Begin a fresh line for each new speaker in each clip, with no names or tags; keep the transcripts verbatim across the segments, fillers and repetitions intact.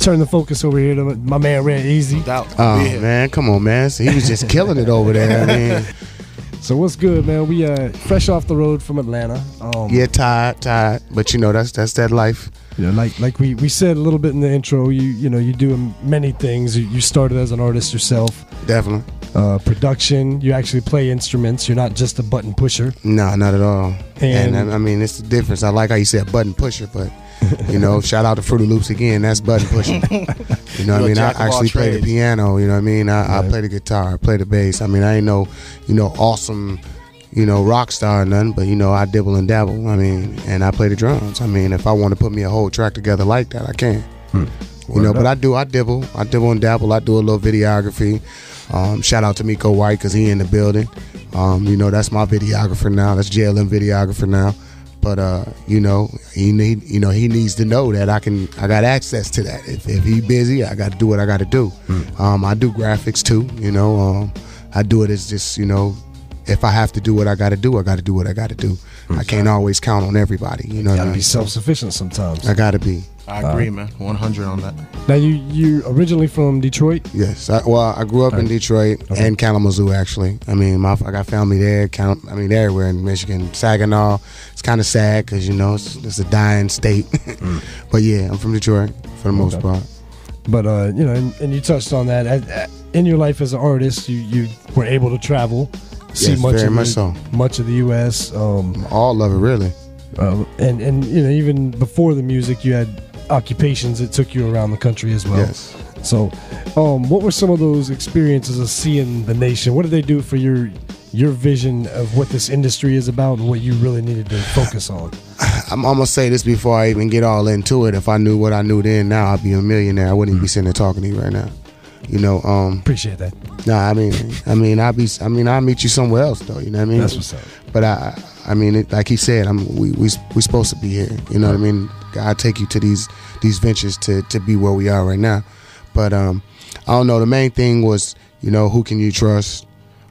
turn the focus over here to my man Red Easy.
No doubt.
Oh
Yeah.
man, come on, man. So he was just killing it over there. I mean,
So what's good, man? We uh fresh off the road from Atlanta. Um,
yeah, tired, tired, but you know that's that's that life.
You know, like like we, we said a little bit in the intro. You you know you do many things. You, you started as an artist yourself.
Definitely.
Uh, production. You actually play instruments. You're not just a button pusher.
No, not at all.
And-
And, I, I mean, it's the difference. I like how you said button pusher, but you know, shout out to Fruity Loops again. That's button pushing. You know what I
You're a
mean? I
jack of all
actually play the
trades.
piano. You know what I mean? I, I
Right.
play the guitar. I play the bass. I mean, I ain't no, you know, awesome, you know, rock star or nothing, but you know, I dibble and dabble. I mean, and I play the drums. I mean, if I want to put me a whole track together like that, I can.
Hmm.
You know,
Word
but
up.
I do. I dibble. I dibble and dabble. I do a little videography. Um, shout out to Miko White because he in the building. Um, you know, that's my videographer now. That's J L M videographer now. But uh, you know, he need you know he needs to know that I can I got access to that. If, if he busy, I got to do what I got to do. Um, I do graphics too. You know, um, I do it as just you know, if I have to do what I got to do, I got to do what I got to do. I can't always count on everybody. You know, what I
Gotta
mean?
be self-sufficient sometimes.
I got to be.
I agree, man. one hundred on that.
Now you you originally from Detroit.
Yes, I, well, I grew up in Detroit
Okay.
and Kalamazoo. Actually, I mean, my I got family there. Cal- I mean, everywhere in Michigan, Saginaw. It's kind of sad because you know it's, it's a dying state. But yeah, I'm from Detroit for the most
Okay.
part.
But uh, you know, and, and you touched on that. At- at- In your life as an artist, you, you were able to travel, see
Yes,
much
very
of
much
the,
so.
much of the U S Um,
All of it, really.
uh, and and you know, even before the music, you had occupations that took you around the country as well.
Yes.
So, um, what were some of those experiences of seeing the nation? What did they do for your your vision of what this industry is about and what you really needed to focus on?
I'm, I'm gonna say this before I even get all into it. If I knew what I knew then, now I'd be a millionaire. I wouldn't even be sitting there talking to you right now. You know, um,
Appreciate that.
nah. I mean, I mean, I'll be. I mean, I'll meet you somewhere else, though. You know what I mean?
That's what's up.
But I, I mean, it, like he said, I'm we we we supposed to be here. You know what I mean? God take you to these these ventures to to be where we are right now. But um, I don't know. The main thing was, you know, who can you trust?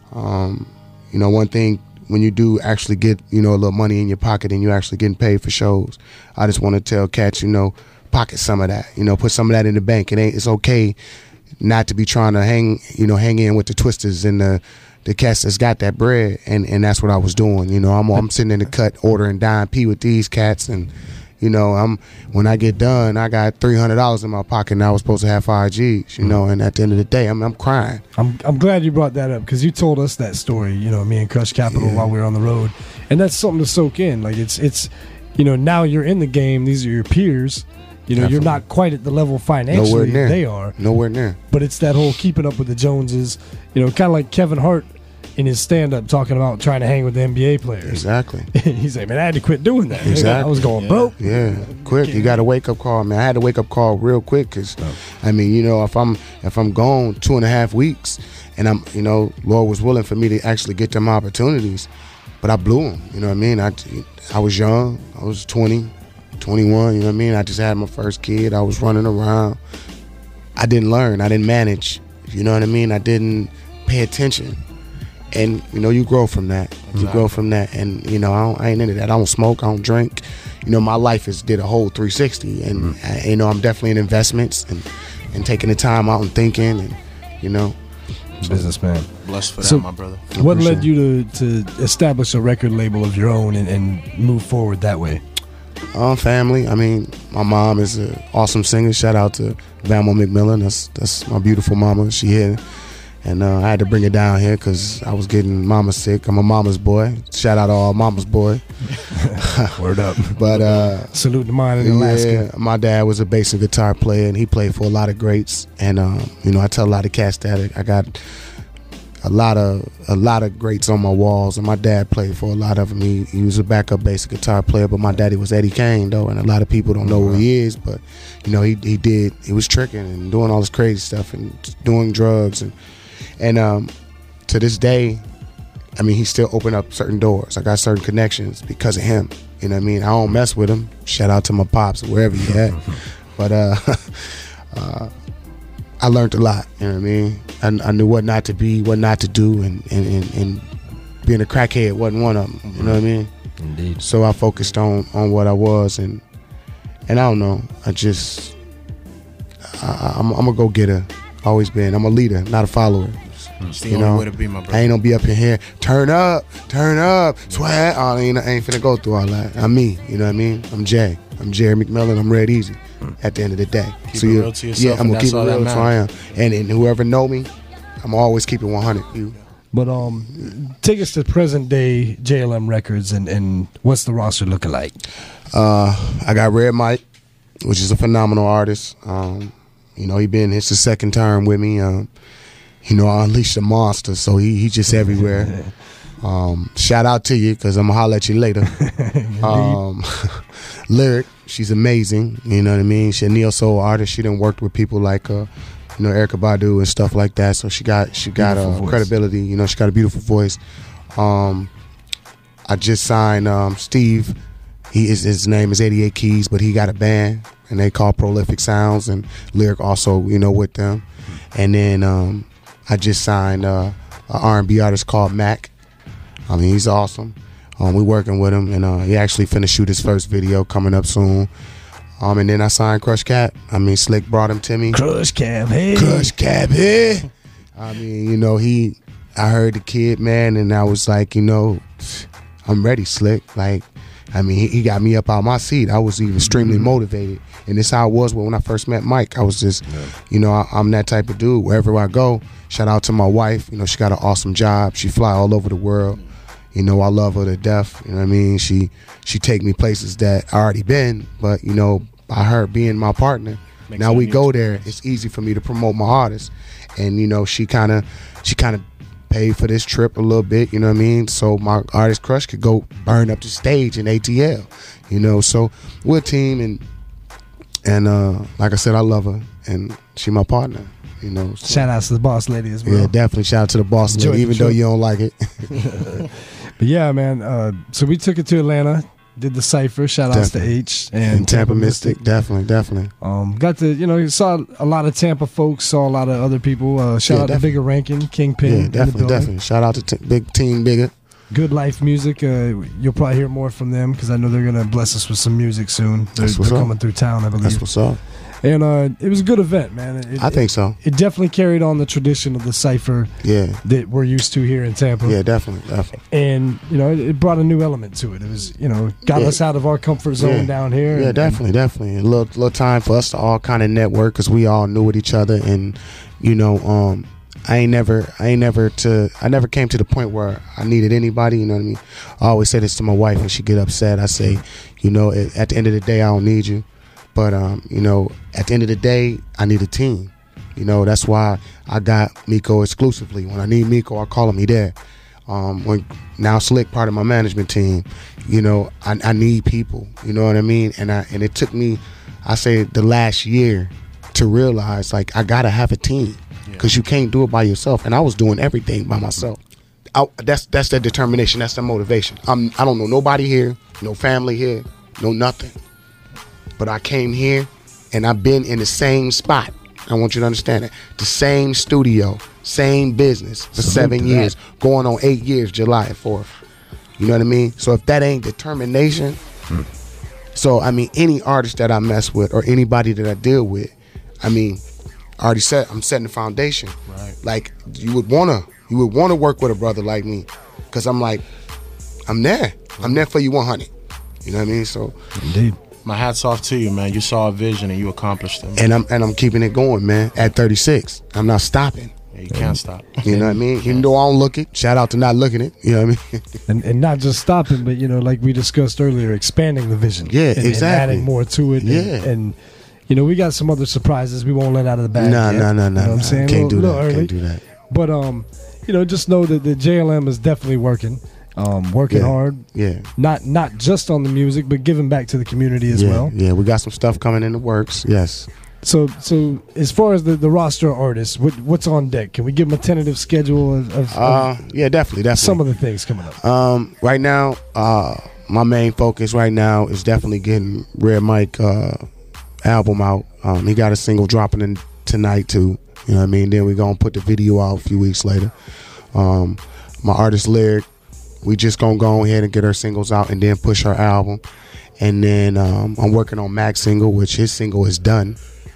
Um, you know, one thing when you do actually get, you know, a little money in your pocket and you actually getting paid for shows, I just want to tell cats, you know, pocket some of that. You know, put some of that in the bank. It ain't. It's okay not to be trying to hang, you know, hang in with the twisters and the the cats that's got that bread, and, and that's what I was doing. You know, I'm I'm sitting in the cut ordering dime P with these cats, and you know, I'm when I get done, I got three hundred dollars in my pocket, and I was supposed to have five G's. You know, and at the end of the day, I'm I'm crying.
I'm I'm glad you brought that up because you told us that story. You know, me and Crush Capital
Yeah.
while we were on the road, and that's something to soak in. Like it's it's, you know, now you're in the game. These are your peers. You know, you're
Definitely.
not quite at the level financially
Nowhere near.
they are,
Nowhere near.
but it's that whole keeping up with the Joneses. You know, kind of like Kevin Hart in his stand-up talking about trying to hang with the N B A players.
Exactly.
He's like, man, I had to quit doing that.
Exactly.
I was going
Yeah.
broke.
Yeah, quick. You got a wake up call, man. I had a wake up call real quick because, I mean, you know, if I'm if I'm gone two and a half weeks, and I'm, you know, Lord was willing for me to actually get them opportunities, but I blew them. You know what I mean? I I was young. I was twenty, twenty-one. You know what I mean? I just had my first kid. I was running around. I didn't learn. I didn't manage. You know what I mean? I didn't pay attention. And you know, you grow from that. You grow from that, and you know, I, don't, I ain't into that. I don't smoke. I don't drink. You know, my life is did a whole three sixty, and I, you know, I'm definitely in investments and and taking the time out and thinking, and you know,
Businessman.
Blessed for that,
So-
my brother.
What
appreciate
led you to, to establish a record label of your own and, and move forward that way?
um, family. I mean, my mom is an awesome singer. Shout out to Valma McMillan. That's that's my beautiful mama. She here. And uh, I had to bring her down here because I was getting mama sick. I'm a mama's boy. Shout out to all mama's boy.
Word up.
But uh,
Salute to mine in Alaska.
yeah, my dad was a bass and guitar player, and he played for a lot of greats. And um, you know, I tell a lot of cats that I got a lot of a lot of greats on my walls, and my dad played for a lot of them. He, he was a backup bass and guitar player, but my daddy was Eddie Kane though, and a lot of people don't know who he is. But you know, he he did he was tricking and doing all this crazy stuff and doing drugs and and um, to this day, I mean, he still opened up certain doors. I got certain connections because of him. You know what I mean? I don't mess with him. Shout out to my pops, wherever he at. But uh, uh, I learned a lot. You know what I mean? I, I knew what not to be, what not to do, and, and, and, and being a crackhead wasn't one of them. You know what I mean?
Indeed.
So I focused on, on what I was, and and I don't know. I just I, I'm, I'm a go getter. Always been. I'm a leader, not a follower.
It's the
you
only
know,
way to be, my brother.
I ain't gonna be up in here. Turn up, turn up, swag. Oh, I ain't, I ain't finna go through all that. I'm me. You know what I mean? I'm Jay. I'm Jerry McMillan. I'm Red Easy. At the end of the day,
Keep
so
it
you,
real to yourself,
yeah, I'm
and
gonna keep
that's
it
all
real.
that
So I am. And, and whoever know me, I'm always keep it one hundred. You.
But um, take us to present day J L M Records and, and what's the roster looking like?
Uh, I got Red Mike, which is a phenomenal artist. Um, you know, he been it's his second term with me. Um, you know, I unleashed a monster, so he he just everywhere. Um, shout out to you, because I'm gonna holler at you later. um, Lyric, she's amazing. You know what I mean? She's a neo soul artist. She done worked with people like uh, you know, Erykah Badu and stuff like that. So she got she got uh, credibility. You know, she got a beautiful voice. Um, I just signed um, Steve. He is his name is eighty-eight Keys, but he got a band and they call Prolific Sounds, and Lyric also, you know, with them. And then um, I just signed uh, an R and B artist called Mac. I mean, he's awesome. Um, we working with him, and uh, he actually finna shoot his first video coming up soon. Um, and then I signed Crush Cap. I mean, Slick brought him to me.
Crush Cap, hey.
Crush Cap, hey. I mean, you know, he. I heard the kid, man, and I was like, you know, I'm ready, Slick. Like, I mean, he, he got me up out my seat. I was even extremely mm-hmm. motivated, and this how I was when I first met Mike. I was just, yeah. you know, I, I'm that type of dude. Wherever I go, shout out to my wife. You know, she got an awesome job. She fly all over the world. You know, I love her to death. You know what I mean? She she take me places that I already been, but, you know, by her being my partner, Makes now we go there. It's easy for me to promote my artists. And, you know, she kind of she kind of paid for this trip a little bit, you know what I mean? So my artist Crush could go burn up the stage in A T L, you know? So we're a team, and, and uh, like I said, I love her, and she my partner. You know, so.
Shout out to the boss lady as well.
Yeah, definitely shout out to the boss lady, even though you don't like it.
But yeah, man. Uh, so we took it to Atlanta, did the cipher. Shout outs to H and,
and Tampa, Tampa Mystic. Mystic. Definitely, definitely.
Um, got to you know saw a lot of Tampa folks, saw a lot of other people. Uh, shout
yeah,
out
definitely.
to Bigger Rankin, Kingpin.
Yeah, definitely, definitely. Shout out to t- Big Team Bigger.
Good Life Music. Uh, you'll probably hear more from them, because I know they're gonna bless us with some music soon. They're,
That's what's
they're
up.
coming through town, I believe.
That's what's up.
And uh, it was a good event, man. It,
I think so.
It, it definitely carried on the tradition of the cipher
yeah.
that we're used to here in Tampa.
Yeah, definitely, definitely.
And, you know, it, it brought a new element to it. It was, you know, got
yeah.
us out of our comfort zone
yeah.
down here.
Yeah,
and,
definitely,
and,
definitely. A little, little time for us to all kind of network, because we all knew with each other. And, you know, um, I ain't never, I ain't never to, I never came to the point where I needed anybody, you know what I mean? I always say this to my wife when she get upset. I say, you know, at, at the end of the day, I don't need you. But, um, you know, at the end of the day, I need a team. You know, that's why I got Miko exclusively. When I need Miko, I call him, he there. Um, when now Slick, part of my management team, you know, I, I need people. You know what I mean? And I and it took me, I say, the last year to realize, like, I got to have a team, because you can't do it by yourself. And I was doing everything by myself. I, that's that's that determination. That's the motivation. I'm, I don't know nobody here, no family here, no nothing. But I came here, and I've been in the same spot. I want you to understand that. The same studio, same business for Salute seven years, that. going on eight years, July fourth. You know what I mean? So if that ain't determination, hmm. so I mean, any artist that I mess with or anybody that I deal with, I mean, I already said I'm setting the foundation.
Right.
Like, you would wanna, you would wanna work with a brother like me, because I'm like, I'm there. I'm there for you one hundred. You know what I mean? So,
indeed.
My hat's off to you, man. You saw a vision and you accomplished it. Man.
And I'm and I'm keeping it going, man. At thirty-six, I'm not stopping.
Yeah, you can't stop.
You know what I mean? Even though I don't look it, shout out to not looking it. You know what I mean?
and and not just stopping, but, you know, like we discussed earlier, expanding the vision.
Yeah,
and,
exactly.
And adding more to it.
Yeah.
And, and you know, we got some other surprises we won't let out of the bag.
No, no, no, no.
You know what I'm saying?
Can't do
little,
that.
Little
Can't do that.
But um, you know, just know that the J L M is definitely working. Um, working
yeah.
hard,
yeah.
Not not just on the music, but giving back to the community as
yeah.
well.
Yeah, we got some stuff coming in the works. Yes.
So so as far as the, the roster of artists, what, what's on deck? Can we give them a tentative schedule of, of,
uh,
of
yeah, definitely, definitely.
some of the things coming up?
Um, right now, uh, my main focus right now is definitely getting Red Mike uh, album out. Um, he got a single dropping in tonight too. You know what I mean? Then we're gonna put the video out a few weeks later. Um, my artist Lyric. We just gonna go ahead and get our singles out and then push our album. And then um, I'm working on Mac's single, which his single is done.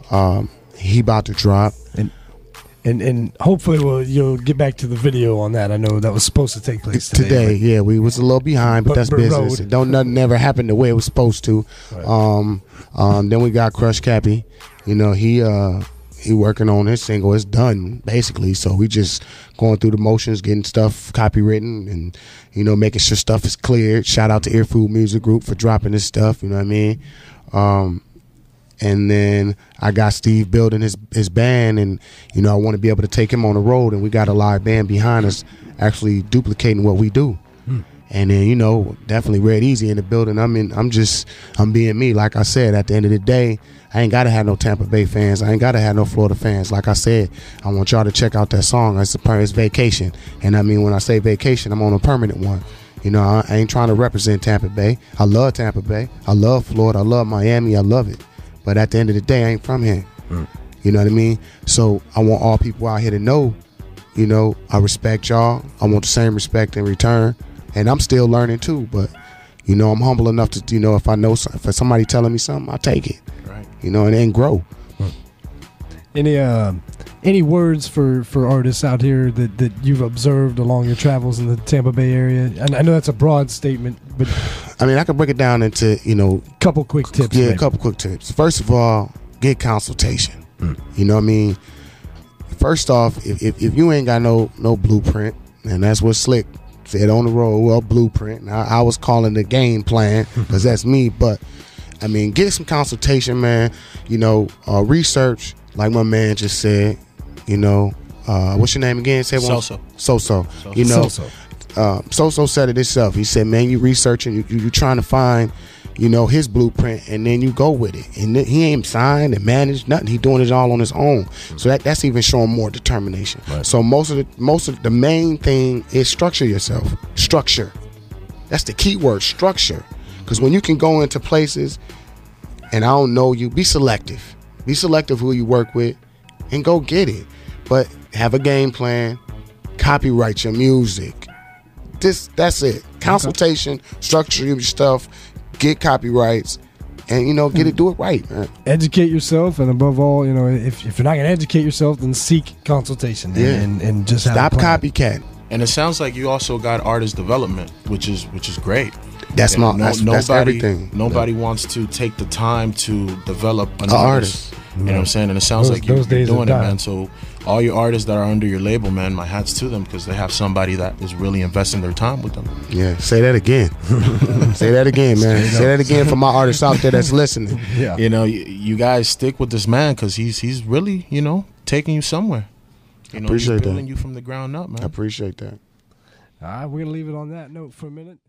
Um, he about to drop.
And and and hopefully we'll you'll get back to the video on that. I know that was supposed to take place today.
Today, yeah, we was a little behind, but,
But-
that's
but
business.
road.
Don't nothing never happen the way it was supposed to.
Right.
Um, um, then we got Crush Cappy. You know, he uh he working on his single. It's done basically. So we just going through the motions, getting stuff copywritten, and you know, making sure stuff is cleared. Shout out to Earfood Music Group for dropping this stuff. You know what I mean? Um, and then I got Steve building his his band, and you know, I want to be able to take him on the road, and we got a live band behind us, actually duplicating what we do.
Hmm.
And then, you know, definitely Red Easy in the building. I mean, I'm just, I'm being me. Like I said, at the end of the day, I ain't got to have no Tampa Bay fans. I ain't got to have no Florida fans. Like I said, I want y'all to check out that song. It's, a, it's Vacation. And I mean, when I say vacation, I'm on a permanent one. You know, I, I ain't trying to represent Tampa Bay. I love Tampa Bay. I love Florida. I love Miami. I love it. But at the end of the day, I ain't from here.
Mm.
You know what I mean? So I want all people out here to know, you know, I respect y'all. I want the same respect in return. And I'm still learning too, but you know, I'm humble enough to, you know, if I know, if somebody telling me something, I'll take it.
Right.
You know, and then grow.
Any uh, any words for, for artists out here that, that you've observed along your travels in the Tampa Bay area? And I know that's a broad statement, but
I mean, I can break it down into, you know,
a couple quick tips.
yeah,
maybe.
a couple quick tips. First of all, get consultation.
Mm.
You know what I mean? First off, if, if, if you ain't got no no blueprint, and that's what Slick said on the road, well, blueprint. Now, I was calling the game plan because that's me, but I mean, get some consultation, man. You know, uh, research, like my man just said. You know, uh, what's your name again? Say one.
So-so.
So-so.
So-so.
You know,
So-so.
uh, So-so said it himself. He said, man, you researching, you, you, you trying to find, you know, his blueprint, and then you go with it. And th- he ain't signed and managed nothing. He doing it all on his own. So that, that's even showing more determination.
Right.
So most of the most of the main thing is structure yourself. Structure. That's the key word, structure. Because when you can go into places and I don't know you, be selective. Be selective who you work with and go get it. But have a game plan. Copyright your music. This that's it. Consultation, structure your stuff, get copyrights, and you know, get it, do it right, man.
Educate yourself, and above all, you know, if, if you're not going to educate yourself, then seek consultation. and-
Yeah.
and, and just have
Stop
a plan.
copycat.
And it sounds like you also got artist development, which is which is great.
That's
And
my
no-
that's,
nobody,
that's everything.
Nobody wants to take the time to develop an
A
artist.
artist.
You know what I'm saying? And it sounds
Those-
like you're,
those
you're
days are
doing it,
done.
man. So all your artists that are under your label, man, my hats to them because they have somebody that is really investing their time with them.
Yeah, say that again. Say that again, man. Say that again for my artists out there that's listening.
Yeah.
You know, you, you guys stick with this man because he's he's really, you know, taking you somewhere. You know,
Appreciate
he's
that.
building you from the ground up, man.
I appreciate that.
All right, we're going to leave it on that note for a minute.